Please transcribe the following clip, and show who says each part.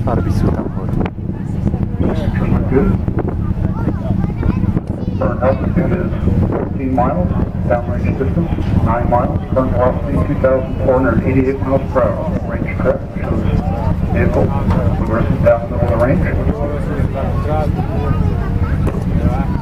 Speaker 1: Arbitru tambor.
Speaker 2: Good. Current altitude is 14 miles, downrange distance 9 miles, current velocity 2,488 miles per hour. Range track shows vehicle progressing down the middle of the range.